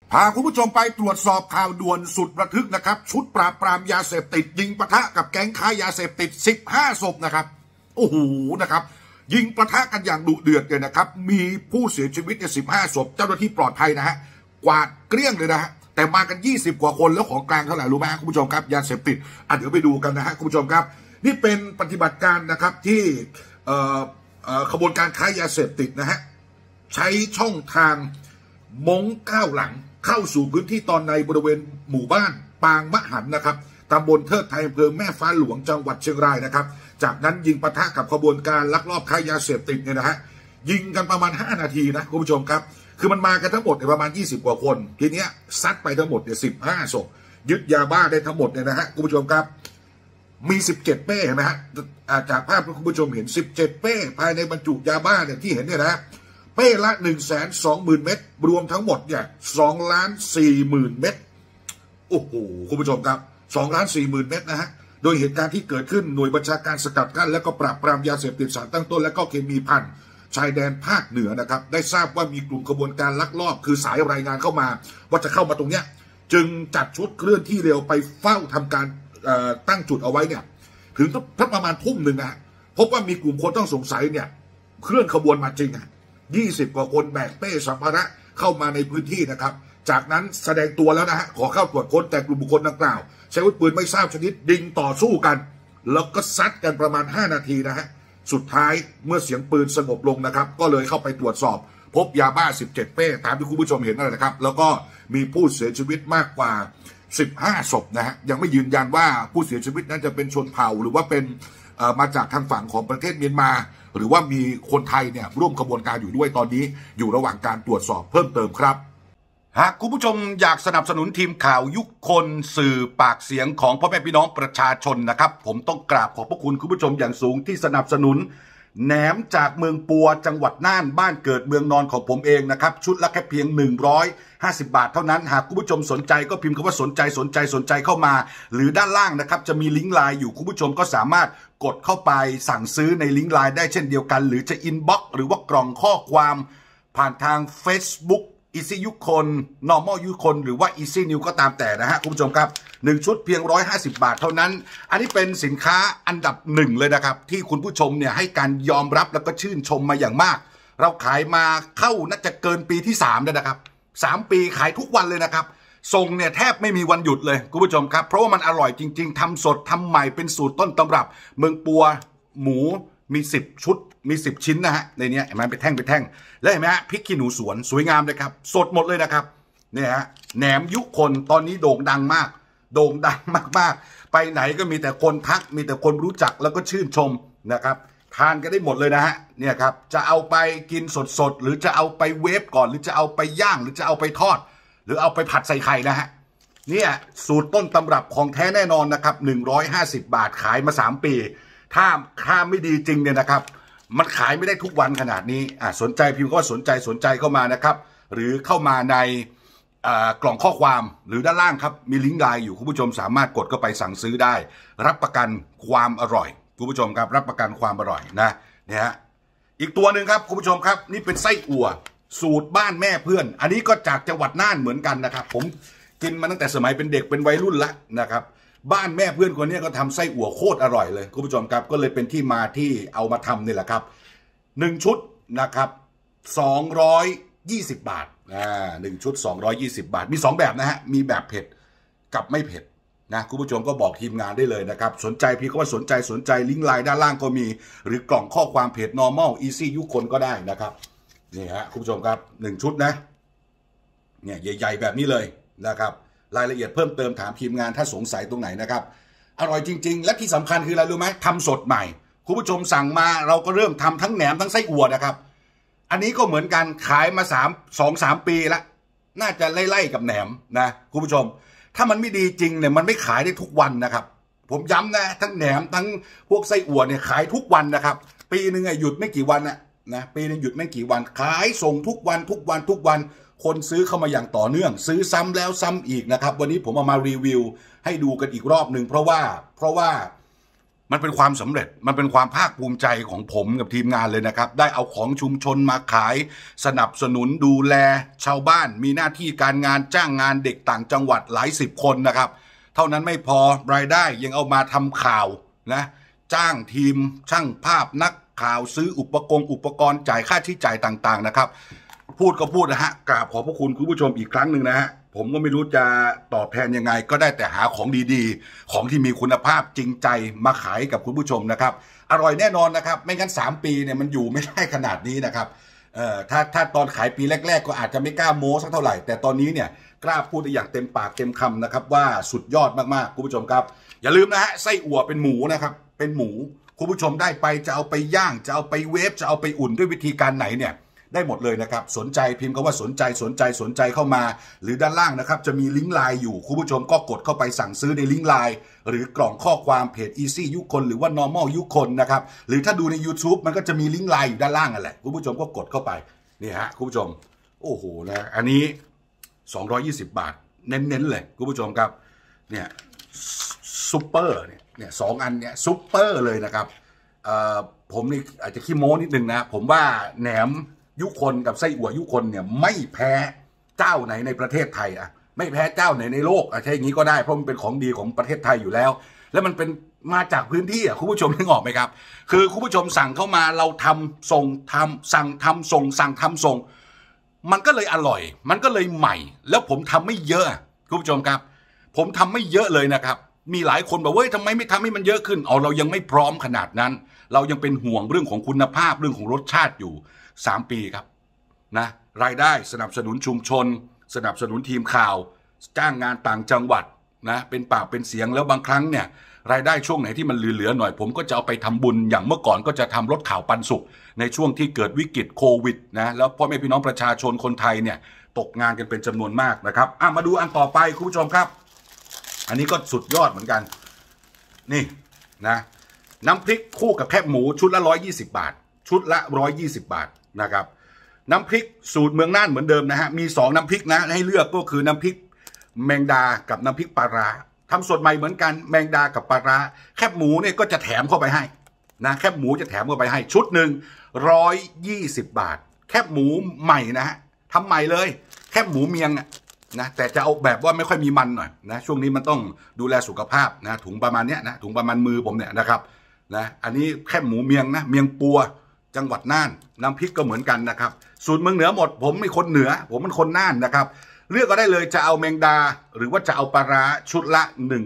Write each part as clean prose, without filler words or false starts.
พาคุณผู้ชมไปตรวจสอบข่าวด่วนสุดระทึกนะครับชุดปราบปรามยาเสพติดยิงปะทะกับแก๊งค้ายาเสพติด15 ศพนะครับโอ้โหนะครับยิงปะทะกันอย่างดุเดือดเลยนะครับมีผู้เสียชีวิตเนี่ย15 ศพเจ้าหน้าที่ปลอดภัยนะฮะกวาดเกลี้ยงเลยนะฮะแต่มากัน20 กว่าคนแล้วของกลางเท่าไหร่รู้ไหมคุณผู้ชมครับยาเสพติดเดี๋ยวไปดูกันนะฮะคุณผู้ชมครับนี่เป็นปฏิบัติการนะครับที่ขบวนการค้ายาเสพติดนะฮะใช้ช่องทางมงก้าวหลังเข้าสู่พื้นที่ตอนในบริเวณหมู่บ้านปางมะหันนะครับตำบลเทิดไทยอำเภอแม่ฟ้าหลวงจังหวัดเชียงรายนะครับจากนั้นยิงปะทะกับขบวนการลักลอบค้ายาเสพติดเนี่ยนะฮะยิงกันประมาณ5 นาทีนะคุณผู้ชมครับคือมันมากันทั้งหมดประมาณ20 กว่าคนทีเนี้ยซัดไปทั้งหมดเนี่ย15 ศพยึดยาบ้าได้ทั้งหมดเนี่ยนะฮะคุณผู้ชมครับมี17 เป้เห็นไหมฮะจากภาพที่คุณผู้ชมเห็น17 เป้ภายในบรรจุยาบ้าเนี่ยที่เห็นเนี่ยนะเป้ละ120,000 เม็ดรวมทั้งหมดเนี่ย240,000 เม็ดโอ้โหคุณผู้ชมครับ240,000 เม็ดนะฮะโดยเหตุการณ์ที่เกิดขึ้นหน่วยบัญชาการสกัดกั้นและก็ปราบปรามยาเสพติดสารตั้งต้นและก็เคมีภัณฑ์ชายแดนภาคเหนือนะครับได้ทราบว่ามีกลุ่มขบวนการลักลอบคือสายรายงานเข้ามาว่าจะเข้ามาตรงเนี้ยจึงจัดชุดเคลื่อนที่เร็วไปเฝ้าทำการตั้งจุดเอาไว้เนี่ยถึงประมาณทุ่มหนึ่งนะพบว่ามีกลุ่มคนต้องสงสัยเนี่ยเคลื่อนขบวนมาจริง20 กว่าคนแบกเป้สัมภาระเข้ามาในพื้นที่นะครับจากนั้นแสดงตัวแล้วนะฮะขอเข้าตรวจค้นแต่กลุ่มบุคคลดังกล่าวใช้อาวุธปืนไม่ทราบชนิดยิงต่อสู้กันแล้วก็ซัดกันประมาณ5 นาทีนะฮะสุดท้ายเมื่อเสียงปืนสงบลงนะครับก็เลยเข้าไปตรวจสอบพบยาบ้า17 เป้ตามที่คุณผู้ชมเห็นนั่นแหละครับแล้วก็มีผู้เสียชีวิตมากกว่า15 ศพนะฮะยังไม่ยืนยันว่าผู้เสียชีวิตนั้นจะเป็นชนเผ่าหรือว่าเป็นมาจากทางฝั่งของประเทศเมียนมาหรือว่ามีคนไทยเนี่ยร่วมขบวนการอยู่ด้วยตอนนี้อยู่ระหว่างการตรวจสอบเพิ่มเติมครับหากคุณผู้ชมอยากสนับสนุนทีมข่าวยุคคนสื่อปากเสียงของพ่อแม่พี่น้องประชาชนนะครับผมต้องกราบขอบพระคุณคุณผู้ชมอย่างสูงที่สนับสนุนแหนมจากเมืองปัวจังหวัดน่านบ้านเกิดเมืองนอนของผมเองนะครับชุดละแค่เพียง150 บาทเท่านั้นหากคุณผู้ชมสนใจก็พิมพ์คำว่าสนใจเข้ามาหรือด้านล่างนะครับจะมีลิงก์ไลน์อยู่คุณผู้ชมก็สามารถกดเข้าไปสั่งซื้อในลิงก์ไลน์ได้เช่นเดียวกันหรือจะอินบ็อกซ์หรือว่ากล่องข้อความผ่านทาง Facebook Easy ยุคคน Normal ยุคคนหรือว่า Easy New ก็ตามแต่นะฮะคุณผู้ชมครับ1 ชุดเพียง150 บาทเท่านั้นอันนี้เป็นสินค้าอันดับ1เลยนะครับที่คุณผู้ชมเนี่ยให้การยอมรับแล้วก็ชื่นชมมาอย่างมากเราขายมาเข้าน่าจะเกินปีที่3แล้วนะครับ3 ปีขายทุกวันเลยนะครับส่งเนี่ยแทบไม่มีวันหยุดเลยคุณผู้ชมครับเพราะว่ามันอร่อยจริงๆทำสดทำใหม่เป็นสูตรต้นตำรับเมืองปัวหมูมี10 ชุดมี10 ชิ้นนะฮะในนี้เห็นไหมเป็นแท่งแล้วเห็นไหมฮะพริกขี้หนูสวนสวยงามเลยครับสดหมดเลยนะครับเนี่ยฮะแหนมยุคนตอนนี้โด่งดังมากไปไหนก็มีแต่คนทักมีแต่คนรู้จักแล้วก็ชื่นชมนะครับทานกันได้หมดเลยนะฮะเนี่ยครับจะเอาไปกินสดหรือจะเอาไปเวฟก่อนหรือจะเอาไปย่างหรือจะเอาไปทอดหรือเอาไปผัดใส่ไข่นะฮะเนี่ยสูตรต้นตำรับของแท้แน่นอนนะครับ150 บาทขายมา3 ปีถ้าไม่ดีจริงเนี่ยนะครับมันขายไม่ได้ทุกวันขนาดนี้สนใจพิมพ์ก็สนใจเข้ามานะครับหรือเข้ามาในกล่องข้อความหรือด้านล่างครับมีลิงก์ไลน์อยู่คุณผู้ชมสามารถกดเข้าไปสั่งซื้อได้รับประกันความอร่อยคุณผู้ชมครับรับประกันความอร่อยนะเนี่ยฮะอีกตัวหนึ่งครับคุณผู้ชมครับนี่เป็นไส้อั่วสูตรบ้านแม่เพื่อนอันนี้ก็จากจังหวัดน่านเหมือนกันนะครับผมกินมาตั้งแต่สมัยเป็นเด็กเป็นวัยรุ่นละนะครับบ้านแม่เพื่อนคนนี้ก็ทำไส้อั่วโคตรอร่อยเลยคุณผู้ชมครับก็เลยเป็นที่มาที่เอามาทำนี่แหละครับ1 ชุดนะครับ220 บาท1 ชุด220 บาทมี2 แบบนะฮะมีแบบเผ็ดกับไม่เผ็ดนะคุณผู้ชมก็บอกทีมงานได้เลยนะครับสนใจพี่ก็ว่าสนใจลิงก์ไลน์ด้านล่างก็มีหรือกล่องข้อความเพจ normal easy ยุคคนก็ได้นะครับนี่ฮะคุณผู้ชมครับ1 ชุดนะเนี่ยใหญ่ๆแบบนี้เลยนะครับรายละเอียดเพิ่มเติมถามทีมงานถ้าสงสัยตรงไหนนะครับอร่อยจริงๆและที่สำคัญคืออะไรรู้ไหมทำสดใหม่คุณผู้ชมสั่งมาเราก็เริ่มทำทั้งแหนมทั้งไส้อั่วนะครับอันนี้ก็เหมือนกันขายมา2-3 ปีละน่าจะไล่ๆกับแหนมนะคุณผู้ชมถ้ามันไม่ดีจริงเนี่ยมันไม่ขายได้ทุกวันนะครับผมย้ำนะทั้งแหนมทั้งพวกไส้อั่วเนี่ยขายทุกวันนะครับปีนึงหยุดไม่กี่วันนะปีนึงหยุดไม่กี่วันขายส่งทุกวันคนซื้อเข้ามาอย่างต่อเนื่องซื้อซ้ำแล้วซ้ำอีกนะครับวันนี้ผมเอามารีวิวให้ดูกันอีกรอบหนึ่งเพราะว่ามันเป็นความสำเร็จมันเป็นความภาคภูมิใจของผมกับทีมงานเลยนะครับได้เอาของชุมชนมาขายสนับสนุนดูแลชาวบ้านมีหน้าที่การงานจ้างงานเด็กต่างจังหวัดหลายสิบคนนะครับเท่านั้นไม่พอรายได้ยังเอามาทำข่าวนะจ้างทีมช่างภาพนักข่าวซื้ออุปกรณ์จ่ายค่าใช้จ่ายต่างๆนะครับพูดก็พูดนะฮะกราบขอบพระคุณคุณผู้ชมอีกครั้งหนึ่งนะฮะผมก็ไม่รู้จะตอบแทนยังไงก็ได้แต่หาของดีๆของที่มีคุณภาพจริงใจมาขายกับคุณผู้ชมนะครับอร่อยแน่นอนนะครับไม่งั้น3 ปีเนี่ยมันอยู่ไม่ได้ขนาดนี้นะครับถ้าตอนขายปีแรกๆก็อาจจะไม่กล้าโม้สักเท่าไหร่แต่ตอนนี้เนี่ยกล้าพูดได้อย่างเต็มปากเต็มคำนะครับว่าสุดยอดมากๆคุณผู้ชมครับอย่าลืมนะฮะไส้อั่วเป็นหมูนะครับเป็นหมูคุณผู้ชมได้ไปจะเอาไปย่างจะเอาไปเวฟจะเอาไปอุ่นด้วยวิธีการไหนเนี่ยได้หมดเลยนะครับสนใจพิมพ์คำว่าสนใจเข้ามาหรือด้านล่างนะครับจะมีลิงก์ไลน์อยู่คุณผู้ชมก็กดเข้าไปสั่งซื้อในลิงก์ไลน์หรือกล่องข้อความเพจ Easy ยุคนหรือว่า Normal ยุคนนะครับหรือถ้าดูใน YouTube มันก็จะมีลิงก์ไลน์อยู่ด้านล่างนั่นแหละคุณผู้ชมก็กดเข้าไปนี่ฮะคุณผู้ชมโอ้โหนะอันนี้220 บาทเน้นๆเลยคุณผู้ชมครับเนี่ยซุปเปอร์เนี่ย2 อันเนี่ยซุปเปอร์เลยนะครับผมนี่อาจจะขี้โม้นิดนึงนะผมว่าแหนมยุคนกับไส้อั่วยุคนเนี่ยไม่แพ้เจ้าไหนในประเทศไทยอะไม่แพ้เจ้าไหนในโลกใช่อย่างนี้ก็ได้เพราะมันเป็นของดีของประเทศไทยอยู่แล้วแล้วมันเป็นมาจากพื้นที่อะคุณผู้ชมนึกออกไหมครับคือคุณผู้ชมสั่งเข้ามาเราทำส่งสั่งทำส่งมันก็เลยอร่อยมันก็เลยใหม่แล้วผมทำไม่เยอะคุณผู้ชมครับผมทำไม่เยอะเลยนะครับมีหลายคนบอกว่าทำไมไม่ทำให้มันเยอะขึ้นเรายังไม่พร้อมขนาดนั้นเรายังเป็นห่วงเรื่องของคุณภาพเรื่องของรสชาติอยู่3 ปีครับนะรายได้สนับสนุนชุมชนสนับสนุนทีมข่าวจ้างงานต่างจังหวัดนะเป็นปากเป็นเสียงแล้วบางครั้งเนี่ยรายได้ช่วงไหนที่มันเหลือหน่อยผมก็จะเอาไปทำบุญอย่างเมื่อก่อนก็จะทำรถข่าวปันสุขในช่วงที่เกิดวิกฤตโควิดนะแล้วพ่อแม่พี่น้องประชาชนคนไทยเนี่ยตกงานกันเป็นจำนวนมากนะครับมาดูอันต่อไปคุณผู้ชมครับอันนี้ก็สุดยอดเหมือนกันนี่นะน้ำพริกคู่กับแคบหมูชุดละ120 บาทชุดละ120 บาทนะครับน้ำพริกสูตรเมืองน่านเหมือนเดิมนะฮะมี2 น้ำพริกนะให้เลือกก็คือน้ำพริกแมงดากับน้ำพริกปลาร้าทำสดใหม่เหมือนกันแมงดากับปลาร้าแคบหมูเนี่ยก็จะแถมเข้าไปให้นะแคบหมูจะแถมเข้าไปให้ชุดหนึ่ง120 บาทแคบหมูใหม่นะฮะทำใหม่เลยแคบหมูเมียงนะแต่จะเอาแบบว่าไม่ค่อยมีมันหน่อยนะช่วงนี้มันต้องดูแลสุขภาพนะถุงประมาณเนี้ยนะถุงประมาณมือผมเนี่ยนะครับนะอันนี้แคบหมูเมียงนะเมียงปัวจังหวัดน่านน้ำพริกก็เหมือนกันนะครับสูตรเมืองเหนือหมดผมเป็นคนเหนือผมเป็นคนน่านนะครับเลือกก็ได้เลยจะเอาแมงดาหรือว่าจะเอาปลาร้าชุดละ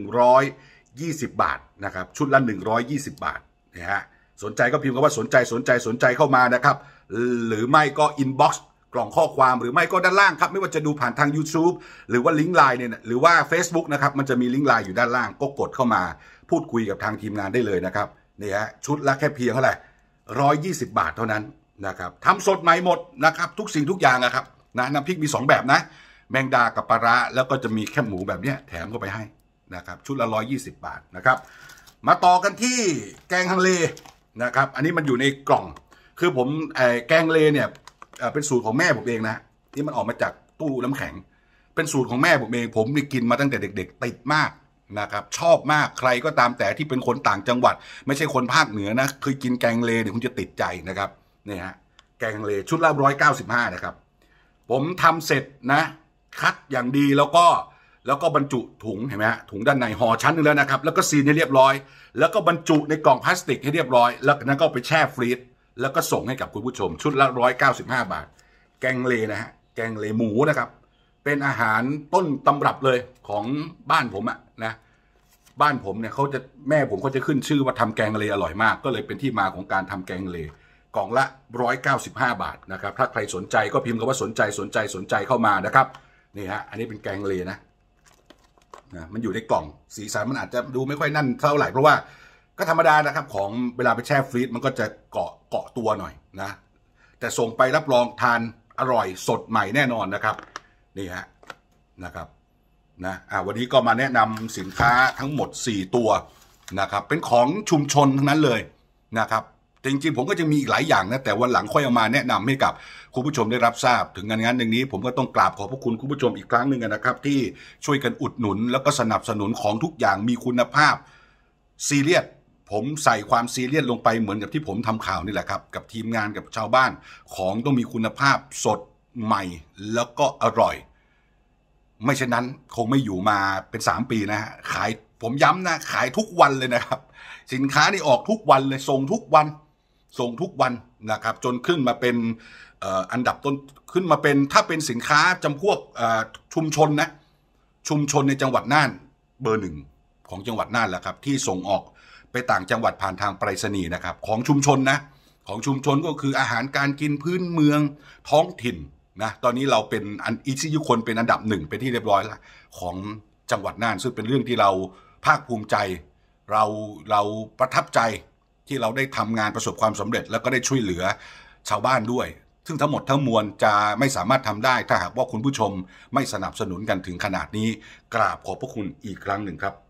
120 บาทนะครับชุดละ120 บาทนะฮะสนใจก็พิมพ์คำว่าสนใจเข้ามานะครับหรือไม่ก็อินบ็อกซ์กล่องข้อความหรือไม่ก็ด้านล่างครับไม่ว่าจะดูผ่านทาง YouTube หรือว่าลิงก์ไลน์เนี่ยหรือว่า Facebook นะครับมันจะมีลิงก์ไลน์อยู่ด้านล่างก็กดเข้ามาพูดคุยกับทางทีมงานได้เลยนะครับนี่ฮะชุดละแค่เพียงเท่าไหร่120 บาทเท่านั้นนะครับทำสดใหม่หมดนะครับทุกสิ่งทุกอย่างนะครับนะน้ำพริกมี2 แบบนะแมงดากับปลาร้าแล้วก็จะมีแคบหมูแบบนี้แถมเข้าไปให้นะครับชุดละ120 บาทนะครับมาต่อกันที่แกงฮังเลนะครับอันนี้มันอยู่ในกล่องคือผมแกงเลเนี่ยเป็นสูตรของแม่ผมเองนะที่มันออกมาจากตู้น้ำแข็งเป็นสูตรของแม่ผมเองผมนี่กินมาตั้งแต่เด็กๆติดมากนะครับชอบมากใครก็ตามแต่ที่เป็นคนต่างจังหวัดไม่ใช่คนภาคเหนือนะเคยกินแกงเลเนี่ยคุณจะติดใจนะครับนี่ฮะแกงเลชุดละ195นะครับผมทำเสร็จนะคัดอย่างดีแล้วก็บรรจุถุงเห็นไหมฮะถุงด้านในห่อชั้นนึงแล้วนะครับแล้วก็ซีลให้เรียบร้อยแล้วก็บรรจุในกล่องพลาสติกให้เรียบร้อยแล้วนั้นก็ไปแช่ฟรีซแล้วก็ส่งให้กับคุณผู้ชมชุดละ195 บาทแกงเลนะฮะแกงเลหมูนะครับเป็นอาหารต้นตำรับเลยของบ้านผมนะบ้านผมเนี่ยแม่ผมเขาจะขึ้นชื่อว่าทำแกงเลอร่อยมากก็เลยเป็นที่มาของการทำแกงเลกล่องละ195 บาทนะครับถ้าใครสนใจก็พิมพ์คำว่าสนใจเข้ามานะครับนี่ฮะอันนี้เป็นแกงเลนะมันอยู่ในกล่องสีสันมันอาจจะดูไม่ค่อยนั่นเท่าไหร่เพราะว่าก็ธรรมดานะครับของเวลาไปแช่ฟรีซมันก็จะเกาะตัวหน่อยนะแต่ส่งไปรับรองทานอร่อยสดใหม่แน่นอนนะครับนี่ฮะนะครับนะวันนี้ก็มาแนะนำสินค้าทั้งหมด4 ตัวนะครับเป็นของชุมชนทั้งนั้นเลยนะครับจริงๆผมก็จะมีอีกหลายอย่างนะแต่วันหลังค่อยเอามาแนะนำให้กับคุณผู้ชมได้รับทราบถึงงานอย่างนี้ผมก็ต้องกราบขอบพระคุณคุณผู้ชมอีกครั้งหนึ่งนะครับที่ช่วยกันอุดหนุนแล้วก็สนับสนุนของทุกอย่างมีคุณภาพซีเรียสผมใส่ความซีเรียสลงไปเหมือนกับที่ผมทำข่าวนี่แหละครับกับทีมงานกับชาวบ้านของต้องมีคุณภาพสดใหม่แล้วก็อร่อยไม่เช่นนั้นคงไม่อยู่มาเป็น3 ปีนะฮะขายผมย้ำนะขายทุกวันเลยนะครับสินค้านี่ออกทุกวันเลยส่งทุกวันนะครับจนขึ้นมาเป็นอันดับต้นขึ้นมาเป็นถ้าเป็นสินค้าจำพวกชุมชนนะชุมชนในจังหวัดน่านเบอร์ 1ของจังหวัดน่านแหละครับที่ส่งออกไปต่างจังหวัดผ่านทางไปรษณีย์นะครับของชุมชนนะของชุมชนก็คืออาหารการกินพื้นเมืองท้องถิ่นนะตอนนี้เราเป็นอีซี่ยุคนเป็นอันดับ1เป็นที่เรียบร้อยแล้วของจังหวัดน่านซึ่งเป็นเรื่องที่เราภาคภูมิใจเราประทับใจที่เราได้ทำงานประสบความสำเร็จแล้วก็ได้ช่วยเหลือชาวบ้านด้วยซึ่งทั้งหมดทั้งมวลจะไม่สามารถทำได้ถ้าหากว่าคุณผู้ชมไม่สนับสนุนกันถึงขนาดนี้กราบขอบพระคุณอีกครั้งหนึ่งครับ